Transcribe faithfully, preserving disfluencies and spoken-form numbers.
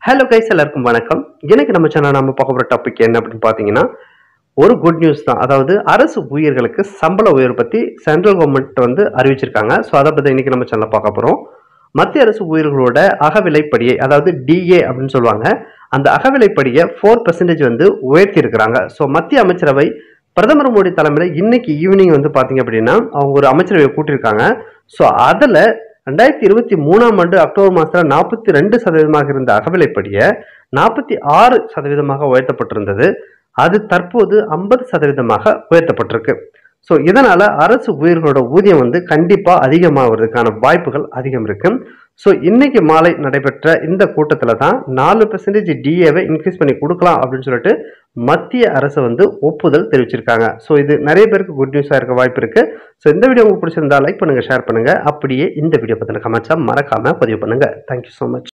Hello guys, எல்லாருக்கும் வணக்கம். இன்னைக்கு நம்ம சேனல் நம்ம பார்க்க போகிற டாபிக் என்ன அப்படின்னு பார்த்தீங்கன்னா, ஒரு குட் நியூஸ் தான். அதாவது அரசு ஊழியர்களுக்கு சம்பள உயர்வு பற்றி சென்ட்ரல் கவர்மெண்ட் வந்து அறிவிச்சிருக்காங்க. ஸோ அதை பற்றி இன்னைக்கு நம்ம சேனலில் பார்க்க போகிறோம். மத்திய அரசு ஊழியர்களோட அகவிலைப்படியை, அதாவது டிஏ அப்படின்னு சொல்லுவாங்க, அந்த அகவிலைப்படியை ஃபோர் பர்சன்டேஜ் வந்து உயர்த்தி இருக்கிறாங்க. ஸோ மத்திய அமைச்சரவை பிரதமர் மோடி தலைமையில் இன்னைக்கு ஈவினிங் வந்து பார்த்தீங்க அப்படின்னா அவங்க ஒரு அமைச்சரவையை கூட்டியிருக்காங்க. ஸோ அதில் ரெண்டாயிரத்தி இருபத்தி மூணாம் ஆண்டு அக்டோபர் மாதத்தில் நாற்பத்தி ரெண்டு சதவீதமாக இருந்த அகவிலைப்படியை நாற்பத்தி ஆறு சதவீதமாக உயர்த்தப்பட்டிருந்தது. அது தற்போது ஐம்பது சதவீதமாக உயர்த்தப்பட்டிருக்கு. ஸோ இதனால அரசு ஊழியர்களோட ஊதியம் வந்து கண்டிப்பா அதிகமாகிறதுக்கான வாய்ப்புகள் அதிகம் இருக்கு. ஸோ இன்னைக்கு மாலை நடைபெற்ற இந்த கூட்டத்தில் தான் நாலு பர்சன்டேஜ் டிஏவை இன்க்ரீஸ் பண்ணி கொடுக்கலாம் அப்படின்னு சொல்லிட்டு மத்திய அரசு வந்து ஒப்புதல் தெரிவிச்சிருக்காங்க. ஸோ இது நிறைய பேருக்கு குட் நியூஸாக இருக்க வாய்ப்பு இருக்கு. ஸோ இந்த வீடியோ உங்களுக்கு பிடிச்சிருந்தா லைக் பண்ணுங்க, ஷேர் பண்ணுங்க. அப்படியே இந்த வீடியோ பற்றின கமெண்ட்ஸாக மறக்காம பதிவு பண்ணுங்க. Thank you so much.